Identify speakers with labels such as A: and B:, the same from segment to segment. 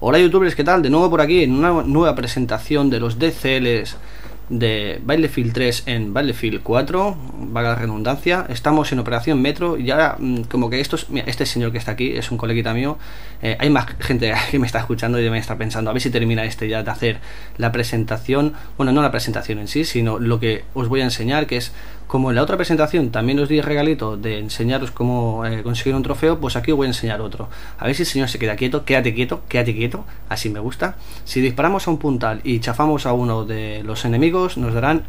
A: Hola youtubers, ¿qué tal? De nuevo por aquí en una nueva presentación de los DCLs de Battlefield 3 en Battlefield 4, valga la redundancia. Estamos en Operación Metro y ahora como que mira, este señor que está aquí es un coleguita mío. Hay más gente que me está escuchando y me está pensando a ver si termina ya de hacer la presentación. Bueno, no la presentación en sí, sino lo que os voy a enseñar, que es como en la otra presentación también os di el regalito de enseñaros cómo conseguir un trofeo, pues aquí os voy a enseñar otro. A ver si el señor se queda quieto, quédate quieto, así me gusta. Si disparamos a un puntal y chafamos a uno de los enemigos, nos darán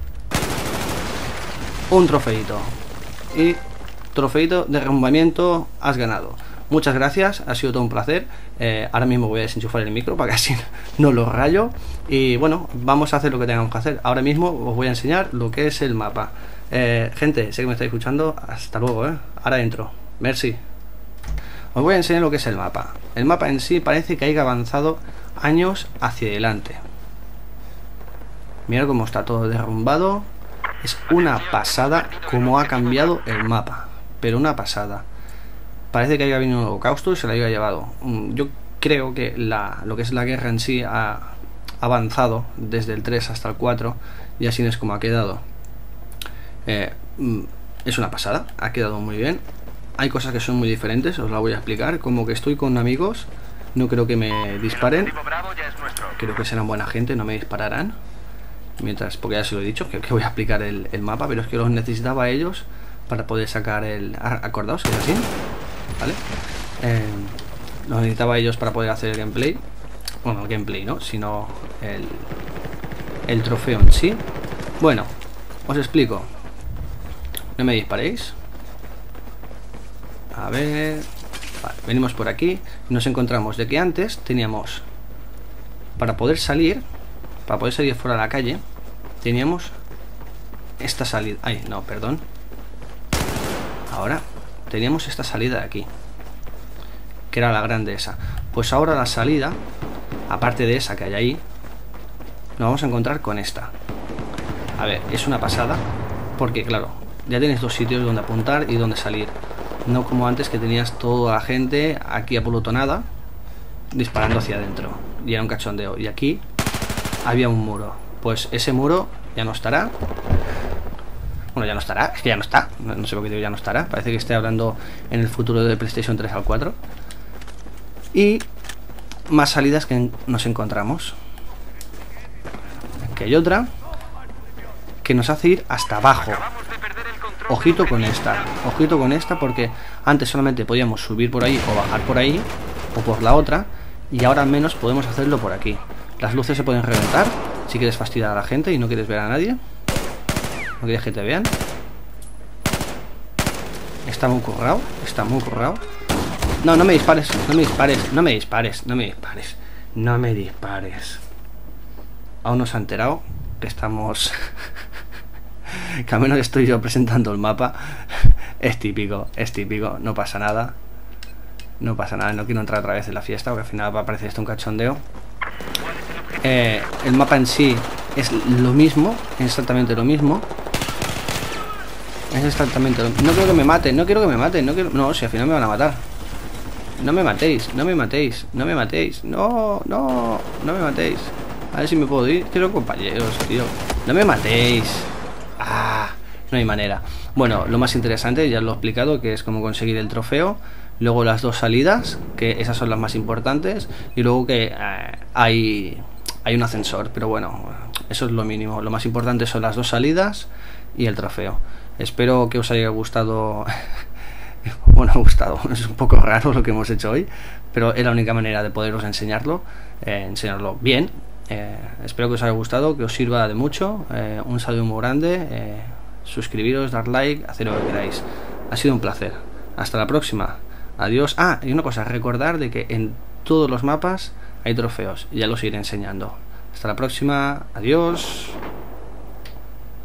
A: un trofeito. Y trofeito de derrumbamiento, has ganado. Muchas gracias, ha sido todo un placer. Ahora mismo voy a desenchufar el micro para que así no lo rayo. Y bueno, vamos a hacer lo que tengamos que hacer. Ahora mismo os voy a enseñar lo que es el mapa. Gente, sé que me estáis escuchando. Hasta luego, ahora entro. Merci. Os voy a enseñar lo que es el mapa. El mapa en sí parece que haya avanzado años hacia adelante. Mira cómo está todo derrumbado. Es una pasada cómo ha cambiado el mapa. Pero una pasada. Parece que haya venido un holocausto y se la haya llevado. Yo creo que lo que es la guerra en sí ha avanzado desde el 3 hasta el 4. Y así es como ha quedado. Es una pasada, ha quedado muy bien. Hay cosas que son muy diferentes, os la voy a explicar. Como que estoy con amigos, no creo que me disparen. Creo que serán buena gente, no me dispararán. Mientras, porque ya se lo he dicho, que voy a explicar el mapa, pero es que los necesitaba a ellos para poder sacar el... Acordaos que es así, ¿vale? Los necesitaba a ellos para poder hacer el gameplay. Bueno, el gameplay no, sino el trofeo en sí. Bueno, os explico. No me disparéis. A ver... Vale, venimos por aquí y nos encontramos de que antes teníamos... Para poder salir fuera a la calle, teníamos esta salida... Ay, no, perdón. Ahora teníamos esta salida de aquí, que era la grande esa. Pues ahora la salida, aparte de esa que hay ahí, nos vamos a encontrar con esta. A ver, es una pasada, porque claro, ya tienes dos sitios donde apuntar y donde salir. No como antes, que tenías toda la gente aquí apolutonada disparando hacia adentro y era un cachondeo. Y aquí había un muro. Pues ese muro ya no estará. Bueno, ya no estará, es que ya no está. No sé por qué digo ya no estará. Parece que esté hablando en el futuro de PlayStation 3 al 4. Y más salidas que nos encontramos. Aquí hay otra que nos hace ir hasta abajo. Ojito con esta, porque antes solamente podíamos subir por ahí o bajar por ahí o por la otra, y ahora al menos podemos hacerlo por aquí. Las luces se pueden reventar si quieres fastidiar a la gente y no quieres ver a nadie, no quieres que te vean. Está muy currado, No, no me dispares. Aún no se ha enterado que estamos... que al menos estoy yo presentando el mapa. Es típico, no pasa nada. No quiero entrar otra vez en la fiesta, porque al final va a parecer esto un cachondeo. El mapa en sí es lo mismo, exactamente lo mismo. No quiero que me maten, no, si al final me van a matar. No me matéis. No me matéis. A ver si me puedo ir. Quiero compañeros, tío. No me matéis. No hay manera. Bueno, lo más interesante ya lo he explicado, que es cómo conseguir el trofeo. Luego las dos salidas, que esas son las más importantes. Y luego que hay un ascensor, pero bueno, eso es lo mínimo. Lo más importante son las dos salidas y el trofeo. Espero que os haya gustado. Bueno, es un poco raro lo que hemos hecho hoy, pero es la única manera de poderos enseñarlo bien. Espero que os haya gustado, que os sirva de mucho. Un saludo muy grande. Suscribiros, dar like, hacer lo que queráis. Ha sido un placer. Hasta la próxima. Adiós. Y una cosa, recordar de que en todos los mapas hay trofeos. Ya los iré enseñando. Hasta la próxima. Adiós.